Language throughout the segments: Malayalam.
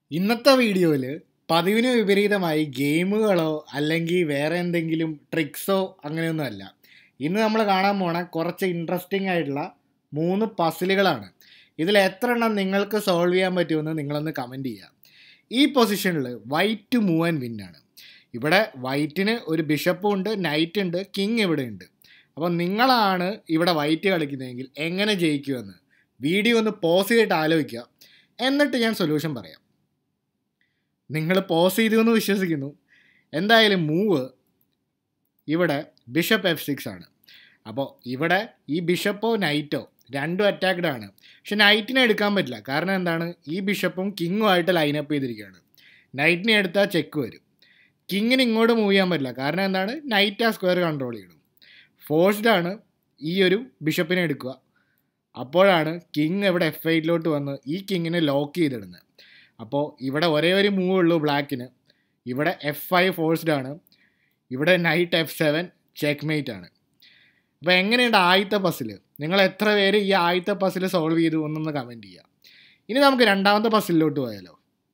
ഇന്നത്തെ വീഡിയോയിൽ പതിവിന് വിപരീതമായി ഗെയിമുകളോ അല്ലെങ്കിൽ വേറെ എന്തെങ്കിലും ട്രിക്സോ അങ്ങനെയൊന്നുമല്ല. ഇന്ന് നമ്മൾ കാണാൻ പോണ കുറച്ച് ഇൻട്രസ്റ്റിംഗ് ആയിട്ടുള്ള 3 പസിലുകളാണ്. ഇതിൽ എത്ര എണ്ണം നിങ്ങൾക്ക് സോൾവ് ചെയ്യാൻ പറ്റുമെന്ന് നിങ്ങളൊന്ന് കമൻറ്റ് ചെയ്യുക. ഈ പൊസിഷനിൽ വൈറ്റ് മൂവ് ആൻഡ് വിന്നാണ്. ഇവിടെ വൈറ്റിന് ഒരു ബിഷപ്പും ഉണ്ട്, നൈറ്റ് ഉണ്ട്, കിങ് ഇവിടെ ഉണ്ട്. അപ്പോൾ നിങ്ങളാണ് ഇവിടെ വൈറ്റ് കളിക്കുന്നതെങ്കിൽ എങ്ങനെ ജയിക്കുമെന്ന് വീഡിയോ ഒന്ന് പോസ് ചെയ്തിട്ട് ആലോചിക്കുക. എന്നിട്ട് ഞാൻ സൊല്യൂഷൻ പറയാം. നിങ്ങൾ പോസ് ചെയ്തു എന്ന് വിശ്വസിക്കുന്നു. എന്തായാലും മൂവ് ഇവിടെ ബിഷപ്പ് F6 ആണ്. അപ്പോൾ ഇവിടെ ഈ ബിഷപ്പോ നൈറ്റോ രണ്ടും അറ്റാക്ഡ് ആണ്. പക്ഷെ നൈറ്റിനെ എടുക്കാൻ പറ്റില്ല. കാരണം എന്താണ്, ഈ ബിഷപ്പും കിങ്ങും ആയിട്ട് ലൈനപ്പ് ചെയ്തിരിക്കുകയാണ്. നൈറ്റിനെ എടുത്താൽ ചെക്ക് വരും. കിങ്ങിന് ഇങ്ങോട്ട് മൂവ് ചെയ്യാൻ പറ്റില്ല. കാരണം എന്താണ്, നൈറ്റ് ആ സ്ക്വയർ കൺട്രോൾ ചെയ്യണം. ഫോഴ്സ്ഡ് ആണ് ഈ ഒരു ബിഷപ്പിനെ എടുക്കുക. അപ്പോഴാണ് കിങ് ഇവിടെ F8 വന്ന് ഈ കിങ്ങിനെ ലോക്ക് ചെയ്തിടുന്നത്. അപ്പോൾ ഇവിടെ ഒരേ ഒരു മൂവ് ഉള്ളൂ ബ്ലാക്കിന്. ഇവിടെ F5 ഫോഴ്സ്ഡ് ആണ്. ഇവിടെ നൈറ്റ് F7 ചെക്ക്മേറ്റ് ആണ്. അപ്പോൾ എങ്ങനെയുണ്ട് ആദ്യത്തെ പസിൽ? നിങ്ങൾ എത്ര പേര് ഈ ആദ്യത്തെ പസിൽ സോൾവ് ചെയ്തു എന്നൊന്ന് കമൻറ്റ് ചെയ്യുക. ഇനി നമുക്ക് രണ്ടാമത്തെ പസിലിലോട്ട് പോയാലോ.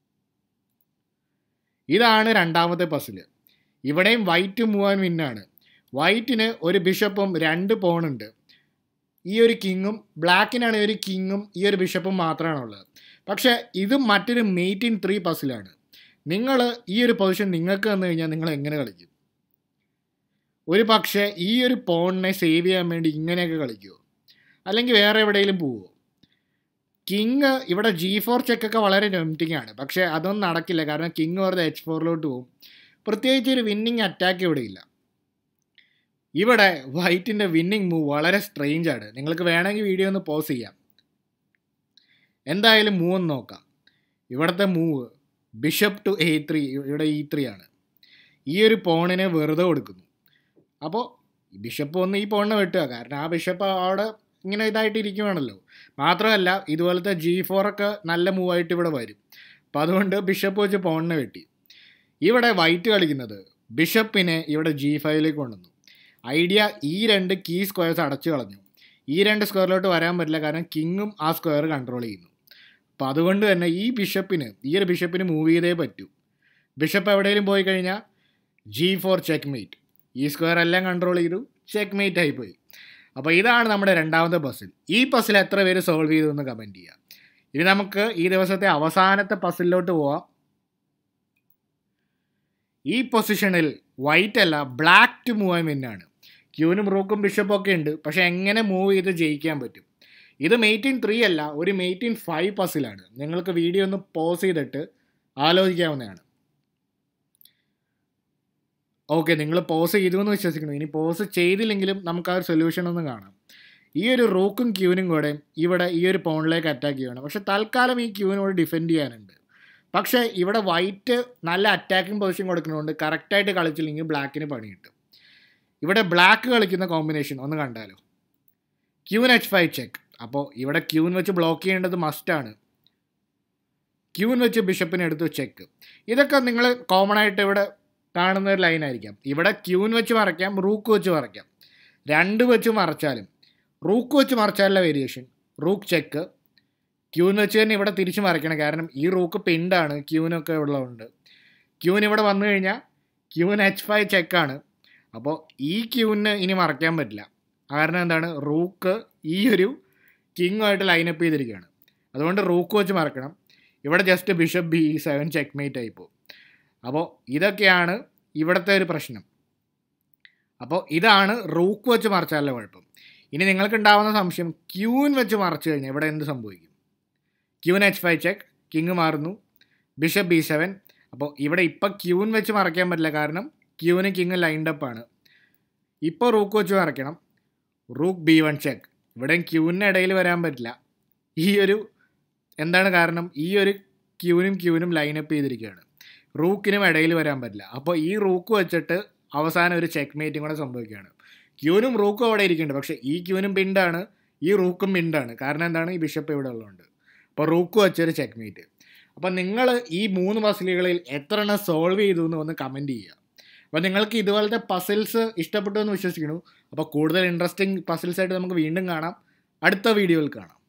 ഇതാണ് രണ്ടാമത്തെ പസിൽ. ഇവിടെയും വൈറ്റ് മൂവ് ആൻഡ് വിന്നാണ്. വൈറ്റിന് ഒരു ബിഷപ്പും 2 പോണുണ്ട്. ഈ ഒരു കിങ്ങും ബ്ലാക്കിനാണ് ഒരു കിങ്ങും ഈ ഒരു ബിഷപ്പും മാത്രമാണുള്ളത്. പക്ഷേ ഇത് മറ്റൊരു മെയ്റ്റ് ഇൻ 3 പസിലാണ്. നിങ്ങൾ ഈ ഒരു പൊസിഷൻ നിങ്ങൾക്ക് വന്നു കഴിഞ്ഞാൽ നിങ്ങൾ എങ്ങനെ കളിക്കും? ഒരു പക്ഷേ ഈ ഒരു പോണിനെ സേവ് ചെയ്യാൻ വേണ്ടി ഇങ്ങനെയൊക്കെ കളിക്കുമോ, അല്ലെങ്കിൽ വേറെ എവിടെയെങ്കിലും പോവുമോ? കിങ് ഇവിടെ G4 ചെക്കൊക്കെ വളരെ ടെംപ്റ്റിംഗ് ആണ്. പക്ഷേ അതൊന്നും നടക്കില്ല. കാരണം കിങ് വെറുതെ H4 പോകും. പ്രത്യേകിച്ച് ഒരു വിന്നിങ് അറ്റാക്ക് ഇവിടെ ഇല്ല. ഇവിടെ വൈറ്റിൻ്റെ വിന്നിങ് മൂവ് വളരെ സ്ട്രെയിഞ്ച് ആണ്. നിങ്ങൾക്ക് വേണമെങ്കിൽ വീഡിയോ ഒന്ന് പോസ് ചെയ്യാം. എന്തായാലും മൂവ് ഒന്ന് നോക്കാം. ഇവിടുത്തെ മൂവ് ബിഷപ്പ് ടു A3, ഇവിടെ E3 ആണ്. ഈ ഒരു പോണിനെ വെറുതെ കൊടുക്കുന്നു. അപ്പോൾ ബിഷപ്പ് ഒന്ന് ഈ പോണിനെ വെട്ടുക. കാരണം ആ ബിഷപ്പ് അവിടെ ഇങ്ങനെ ഇതായിട്ട് ഇരിക്കുവാണല്ലോ. മാത്രമല്ല ഇതുപോലത്തെ G4 ഒക്കെ നല്ല മൂവായിട്ട് ഇവിടെ വരും. അപ്പോൾ അതുകൊണ്ട് ബിഷപ്പ് വെച്ച് പോണിനെ വെട്ടി. ഇവിടെ വൈറ്റ് കളിക്കുന്നത് ബിഷപ്പിനെ ഇവിടെ G5 കൊണ്ടുവന്നു. ഐഡിയ ഈ 2 കീ സ്ക്വയർസ് അടച്ചു കളഞ്ഞു. ഈ 2 സ്ക്വയറിലോട്ട് വരാൻ പറ്റില്ല. കാരണം കിങ്ങും ആ സ്ക്വയർ കൺട്രോൾ ചെയ്യുന്നു. അപ്പോൾ അതുകൊണ്ട് തന്നെ ഈ ഒരു ബിഷപ്പിന് മൂവ് ചെയ്തേ പറ്റൂ. ബിഷപ്പ് എവിടെയെങ്കിലും പോയി കഴിഞ്ഞാൽ G4 ചെക്ക്മേറ്റ്. ഈ സ്ക്വയർ എല്ലാം കൺട്രോൾ ചെയ്തു, ചെക്ക്മേറ്റ് ആയിപ്പോയി. അപ്പോൾ ഇതാണ് നമ്മുടെ രണ്ടാമത്തെ പസിൽ. ഈ പസിൽ എത്ര പേര് സോൾവ് ചെയ്തു എന്ന് കമൻറ്റ് ചെയ്യുക. ഇനി നമുക്ക് ഈ ദിവസത്തെ അവസാനത്തെ പസിലിലോട്ട് പോവാം. ഈ പൊസിഷനിൽ വൈറ്റ് അല്ല ബ്ലാക്ക് ടു മൂവ് ആൻഡ് വിന്നാണ്. ക്യൂനും റൂക്കും ബിഷപ്പും ഒക്കെ ഉണ്ട്. പക്ഷേ എങ്ങനെ മൂവ് ചെയ്ത് ജയിക്കാൻ പറ്റും? ഇത് മെയ്റ്റ് ഇൻ 3 അല്ല, ഒരു മെയ്റ്റ് ഇൻ 5 പസിലാണ്. നിങ്ങൾക്ക് വീഡിയോ ഒന്ന് പോസ് ചെയ്തിട്ട് ആലോചിക്കാവുന്നതാണ്. ഓക്കെ, നിങ്ങൾ പോസ് ചെയ്തു എന്ന് വിശ്വസിക്കുന്നു. ഇനി പോസ് ചെയ്തില്ലെങ്കിലും നമുക്ക് ആ ഒരു സൊല്യൂഷൻ ഒന്ന് കാണാം. ഈ ഒരു റൂക്കും ക്യൂനും കൂടെ ഇവിടെ ഈ ഒരു പോണിലേക്ക് അറ്റാക്ക് ചെയ്യണം. പക്ഷേ തൽക്കാലം ഈ ക്യൂവിനോട് ഡിഫെൻഡ് ചെയ്യാനുണ്ട്. പക്ഷേ ഇവിടെ വൈറ്റ് നല്ല അറ്റാക്കിംഗ് പൊസിഷൻ കൊടുക്കുന്നതുകൊണ്ട് കറക്റ്റായിട്ട് കളിച്ചില്ലെങ്കിൽ ബ്ലാക്കിന് പണി കിട്ടും. ഇവിടെ ബ്ലാക്ക് കളിക്കുന്ന കോമ്പിനേഷൻ ഒന്ന് കണ്ടാലോ. Queen H5 check. അപ്പോൾ ഇവിടെ ക്യൂൻ വെച്ച് ബ്ലോക്ക് ചെയ്യേണ്ടത് മസ്റ്റാണ്. ക്യൂൻ വെച്ച് ബിഷപ്പിനെ എടുത്ത് ചെക്ക്. ഇതൊക്കെ നിങ്ങൾ കോമൺ ആയിട്ട് ഇവിടെ കാണുന്ന ഒരു ലൈനായിരിക്കാം. ഇവിടെ ക്യൂൻ വെച്ച് മറയ്ക്കാം, റൂക്ക് വെച്ച് മറയ്ക്കാം. 2 വെച്ച് മറച്ചാലും റൂക്ക് വെച്ച് മറച്ചാലുള്ള വേരിയേഷൻ റൂക്ക് ചെക്ക്. ക്യൂൻ വെച്ച് തന്നെ ഇവിടെ തിരിച്ച് മറിക്കണം. കാരണം ഈ റൂക്ക് പിണ്ടാണ്, ക്യൂനൊക്കെ ഉള്ളതുകൊണ്ട്. ക്യൂൻ ഇവിടെ വന്നു കഴിഞ്ഞാൽ ക്യൂൻ H5 ചെക്കാണ്. അപ്പോൾ ഈ ക്യൂവിന് ഇനി മറയ്ക്കാൻ പറ്റില്ല. കാരണം എന്താണ്, റൂക്ക് ഈ ഒരു കിങ്ങുമായിട്ട് ലൈനപ്പ് ചെയ്തിരിക്കുകയാണ്. അതുകൊണ്ട് റൂക്ക് വെച്ച് മറക്കണം. ഇവിടെ ജസ്റ്റ് ബിഷപ്പ് B7 ചെക്ക്മേറ്റ് ആയിപ്പോൾ. അപ്പോൾ ഇതൊക്കെയാണ് ഇവിടുത്തെ ഒരു പ്രശ്നം. അപ്പോൾ ഇതാണ് റൂക്ക് വെച്ച് മറച്ചാലുള്ള കുഴപ്പം. ഇനി നിങ്ങൾക്ക് ഉണ്ടാകുന്ന സംശയം, ക്യൂൻ വെച്ച് മറച്ചു കഴിഞ്ഞാൽ ഇവിടെ എന്ത് സംഭവിക്കും? ക്യൂൻ H5 ചെക്ക്, കിങ് മാറുന്നു, ബിഷപ്പ് B7. അപ്പോൾ ഇവിടെ ഇപ്പോൾ ക്യൂൻ വെച്ച് മറയ്ക്കാൻ പറ്റില്ല. കാരണം ക്യൂന് കിങ് ലൈൻഡപ്പ് ആണ്. ഇപ്പോൾ റൂക്ക് വെച്ച് മറയ്ക്കണം, റൂക്ക് B1 ചെക്ക്. ഇവിടെയും ക്യൂവിന് ഇടയിൽ വരാൻ പറ്റില്ല. ഈ ഒരു എന്താണ് കാരണം, ഈ ഒരു ക്യൂനും ലൈനപ്പ് ചെയ്തിരിക്കുകയാണ്. റൂക്കിനും ഇടയിൽ വരാൻ പറ്റില്ല. അപ്പോൾ ഈ റൂക്ക് വെച്ചിട്ട് അവസാനം ഒരു ചെക്ക് മേറ്റും കൂടെ സംഭവിക്കുകയാണ്. ക്യൂനും റൂക്കും അവിടെ ഇരിക്കുന്നുണ്ട്. പക്ഷേ ഈ ക്യൂനും പിണ്ടാണ്, ഈ റൂക്കും പിണ്ടാണ്. കാരണം എന്താണ്, ഈ ബിഷപ്പ് ഇവിടെ ഉള്ളതുകൊണ്ട്. അപ്പോൾ റൂക്ക് വെച്ചൊരു ചെക്ക് മേറ്റ്. അപ്പോൾ നിങ്ങൾ ഈ 3 പസിലുകളിൽ എത്ര എണ്ണം സോൾവ് ചെയ്തു എന്ന് ഒന്ന് കമൻറ്റ് ചെയ്യുക. അപ്പോൾ നിങ്ങൾക്ക് ഇതുപോലത്തെ പസിൽസ് ഇഷ്ടപ്പെട്ടു എന്ന് വിശ്വസിക്കുന്നു. അപ്പോൾ കൂടുതൽ ഇൻട്രസ്റ്റിംഗ് പസിൽസായിട്ട് നമുക്ക് വീണ്ടും കാണാം. അടുത്ത വീഡിയോയിൽ കാണാം.